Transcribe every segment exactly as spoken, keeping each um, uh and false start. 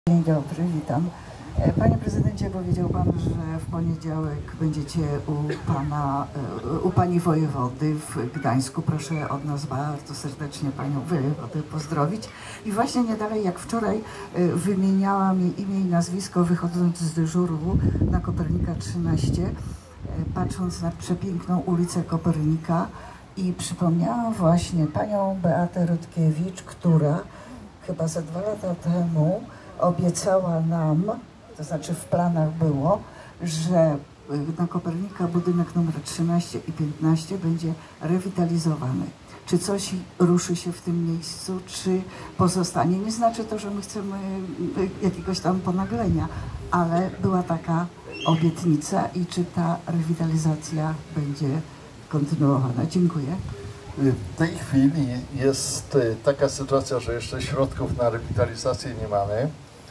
Dzień dobry, witam. Panie prezydencie, powiedział pan, że w poniedziałek będziecie u pana, u pani wojewody w Gdańsku. Proszę od nas bardzo serdecznie panią wojewodę pozdrowić. I właśnie nie dalej jak wczoraj wymieniałam jej imię i nazwisko, wychodząc z dyżuru na Kopernika trzynaście, patrząc na przepiękną ulicę Kopernika, i przypomniałam właśnie panią Beatę Rutkiewicz, która chyba ze dwa lata temu obiecała nam, to znaczy w planach było, że na Kopernika budynek numer trzynaście i piętnaście będzie rewitalizowany. Czy coś ruszy się w tym miejscu, czy pozostanie? Nie znaczy to, że my chcemy jakiegoś tam ponaglenia, ale była taka obietnica i czy ta rewitalizacja będzie kontynuowana? Dziękuję. W tej chwili jest taka sytuacja, że jeszcze środków na rewitalizację nie mamy.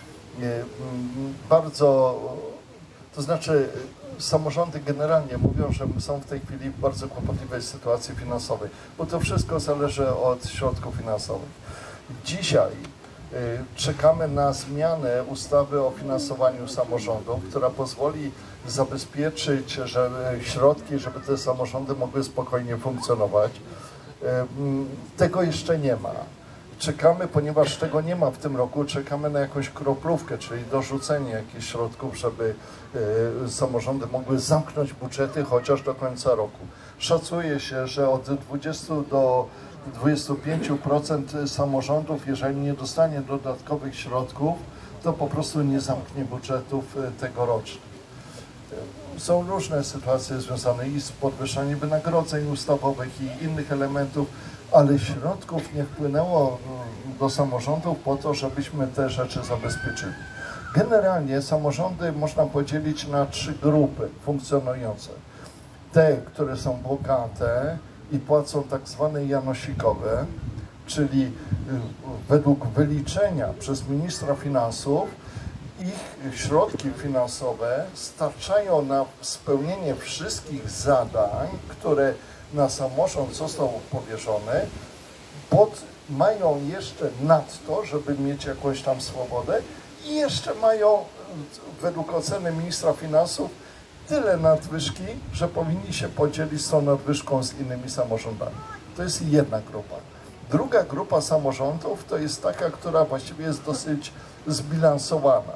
Bardzo, to znaczy samorządy generalnie mówią, że są w tej chwili w bardzo kłopotliwej sytuacji finansowej, bo to wszystko zależy od środków finansowych. Dzisiaj czekamy na zmianę ustawy o finansowaniu samorządów, która pozwoli zabezpieczyć żeby środki, żeby te samorządy mogły spokojnie funkcjonować. Tego jeszcze nie ma. Czekamy, ponieważ tego nie ma w tym roku, czekamy na jakąś kroplówkę, czyli dorzucenie jakichś środków, żeby y, samorządy mogły zamknąć budżety chociaż do końca roku. Szacuje się, że od dwudziestu do dwudziestu pięciu procent samorządów, jeżeli nie dostanie dodatkowych środków, to po prostu nie zamknie budżetów tegorocznych. Są różne sytuacje związane i z podwyższaniem wynagrodzeń ustawowych i innych elementów, ale środków nie wpłynęło do samorządów po to, żebyśmy te rzeczy zabezpieczyli. Generalnie samorządy można podzielić na trzy grupy funkcjonujące. Te, które są bogate i płacą tak zwane janosikowe, czyli według wyliczenia przez ministra finansów ich środki finansowe starczają na spełnienie wszystkich zadań, które na samorząd został powierzony, pod, mają jeszcze nadto, żeby mieć jakąś tam swobodę i jeszcze mają według oceny ministra finansów tyle nadwyżki, że powinni się podzielić z tą nadwyżką z innymi samorządami. To jest jedna grupa. Druga grupa samorządów to jest taka, która właściwie jest dosyć zbilansowana.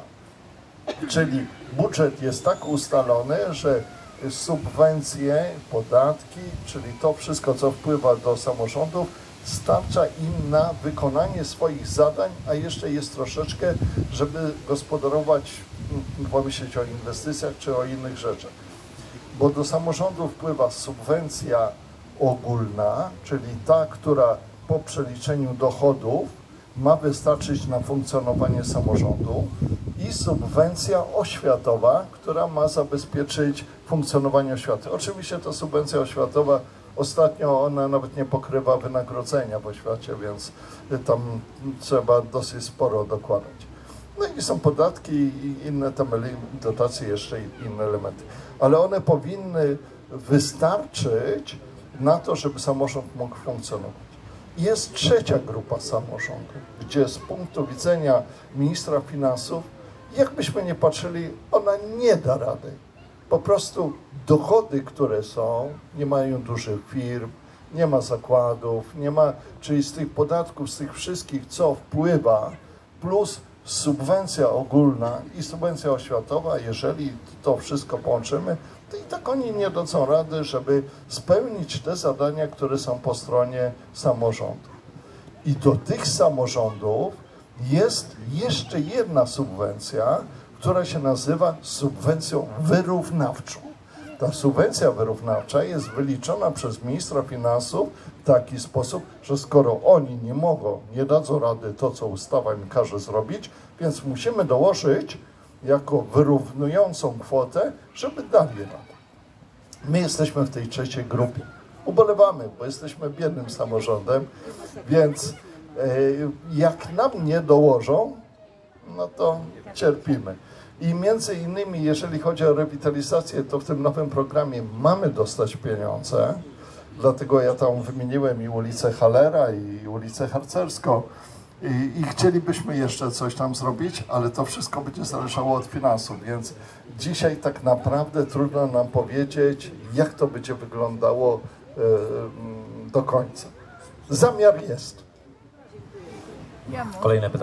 Czyli budżet jest tak ustalony, że subwencje, podatki, czyli to wszystko, co wpływa do samorządów, starcza im na wykonanie swoich zadań, a jeszcze jest troszeczkę, żeby gospodarować, pomyśleć o inwestycjach czy o innych rzeczach. Bo do samorządu wpływa subwencja ogólna, czyli ta, która po przeliczeniu dochodów ma wystarczyć na funkcjonowanie samorządu, i subwencja oświatowa, która ma zabezpieczyć funkcjonowanie oświaty. Oczywiście ta subwencja oświatowa ostatnio ona nawet nie pokrywa wynagrodzenia w oświacie, więc tam trzeba dosyć sporo dokładać. No i są podatki i inne tam dotacje, jeszcze inne elementy. Ale one powinny wystarczyć na to, żeby samorząd mógł funkcjonować. Jest trzecia grupa samorządów, gdzie z punktu widzenia ministra finansów, jakbyśmy nie patrzyli, ona nie da rady. Po prostu dochody, które są, nie mają dużych firm, nie ma zakładów, nie ma, czyli z tych podatków, z tych wszystkich, co wpływa, plus subwencja ogólna i subwencja oświatowa, jeżeli to wszystko połączymy, to i tak oni nie dadzą rady, żeby spełnić te zadania, które są po stronie samorządu. I do tych samorządów jest jeszcze jedna subwencja, która się nazywa subwencją wyrównawczą. Ta subwencja wyrównawcza jest wyliczona przez ministra finansów w taki sposób, że skoro oni nie mogą, nie dadzą rady to, co ustawa im każe zrobić, więc musimy dołożyć jako wyrównującą kwotę, żeby dali radę. My jesteśmy w tej trzeciej grupie. Ubolewamy, bo jesteśmy biednym samorządem, więc e, jak nam nie dołożą, no to cierpimy. I między innymi, jeżeli chodzi o rewitalizację, to w tym nowym programie mamy dostać pieniądze, dlatego ja tam wymieniłem i ulicę Hallera, i ulicę Harcerską, I, i chcielibyśmy jeszcze coś tam zrobić, ale to wszystko będzie zależało od finansów, więc dzisiaj tak naprawdę trudno nam powiedzieć, jak to będzie wyglądało e, do końca. Zamiar jest. Kolejne pytanie.